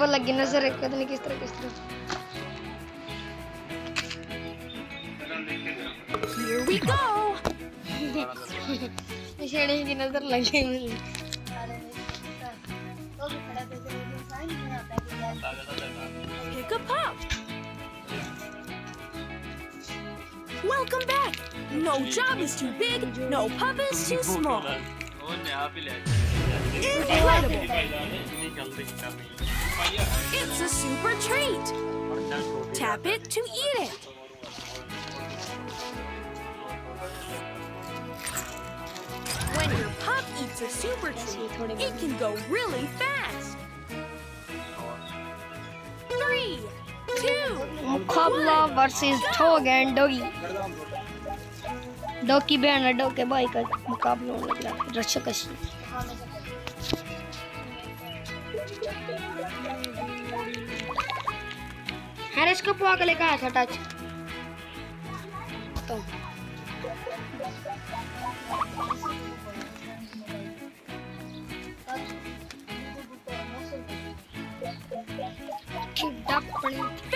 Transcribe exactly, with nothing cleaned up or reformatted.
पर लगी नजर है पता नहीं किस तरह किस तरह। Here we go. शेड़े की नजर लगी मुझे। Pick a pup. Welcome back. No job is too big, no pup is too small. Incredible. It's a super treat. Tap it to eat it. When your pup eats a super treat, it can go really fast. Three, two, मुकाबला versus dog and doggy. Dog की बहन और dog के भाई का मुकाबला होने लगा। रक्षकशी हैरिस को पुआ के लेकर आया था टच तो डक